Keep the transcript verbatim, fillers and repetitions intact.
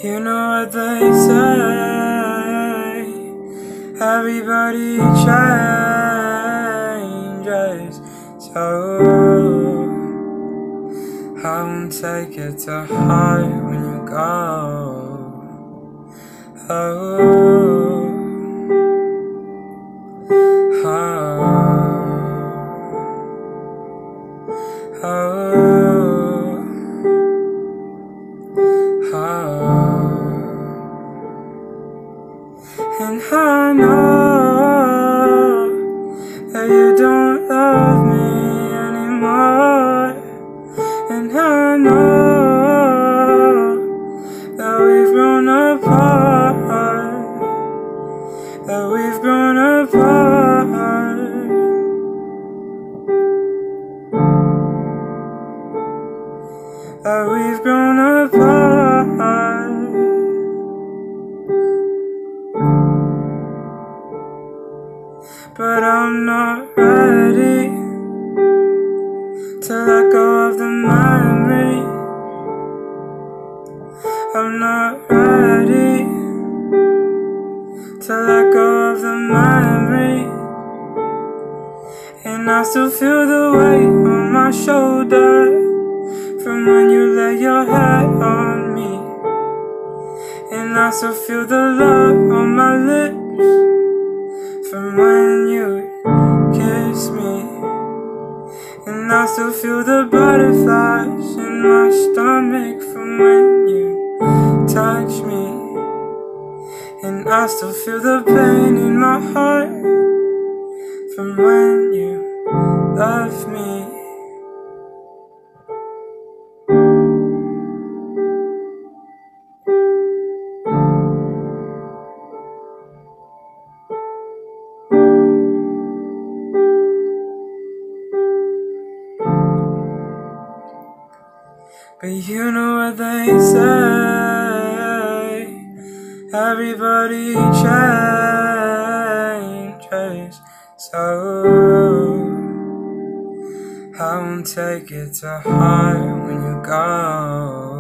You know what they say, everybody changes, so I won't take it to heart when you go. Oh, oh, oh, oh. And I know that you don't love me anymore. And I know that we've grown apart, that we've grown apart, that we've grown apart. But I'm not ready to let go of the memory. I'm not ready to let go of the memory. And I still feel the weight on my shoulder from when you lay your head on me. And I still feel the love on my lips from when you kiss me. And I still feel the butterflies in my stomach from when you touch me. And I still feel the pain in my heart from when you left me. But you know what they say, everybody changes, so I won't take it to heart when you go.